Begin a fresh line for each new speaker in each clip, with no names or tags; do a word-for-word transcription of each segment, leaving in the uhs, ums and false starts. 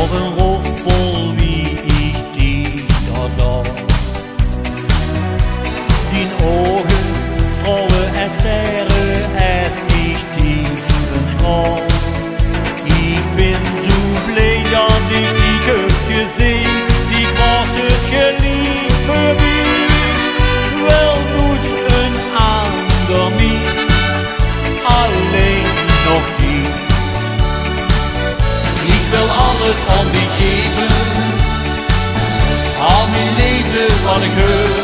auf een roffel wie ich dich da sah. Die Augen, Fraue, es wäre es nicht tiefens Grau. Ich bin so blöd, dass ich dich hab gesehen, die große Liebe mir, wel moet een ander niet, alleen nog die. Ik wil alles aan die geven, al mijn leven wat ik heb.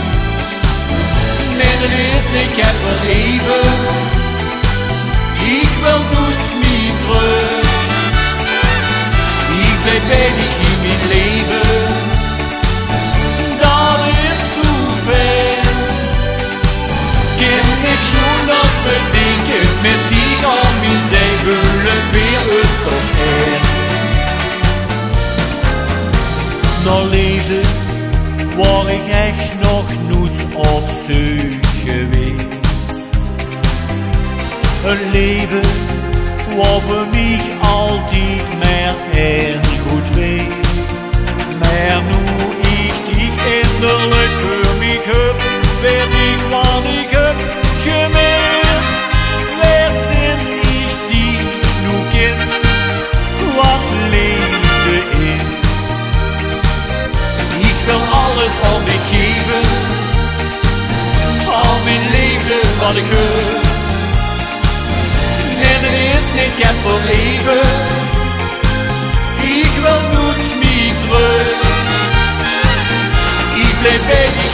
Nee, dat is niet, ik heb wel even, ik wil niets meer terug. Ik blijf bij dich in mijn leven, dat is zo ver. Kan ik schon nog bedenken, met die aan mijn zij willen weer eens toch er. Nou leefde, waar ik echt nog niets op zoek geweest. Een leven waar voor mij altijd meer en goed weet. Maar nu ik dich innerlijk voor mij heb, werd ik wat ik heb gemist. Werd sinds ik dich nu ken, wat liefde is. Ik wil alles aan dich geven, al mijn leven wat ik heb. En het is niet, ik heb voor even, ik wil niets meer terug. Ik blijf bij dich